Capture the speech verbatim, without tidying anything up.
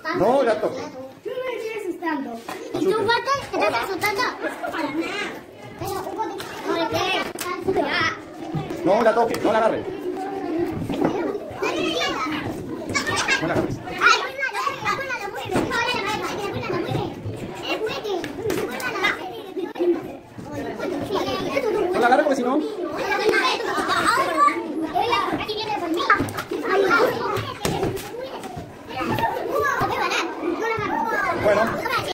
No, la toques. Tú me estoy asustando. ¿Y tú, Walter, te estás asustando? Para nada. ¿Por qué? No la toques, no la agarres. No la agarres.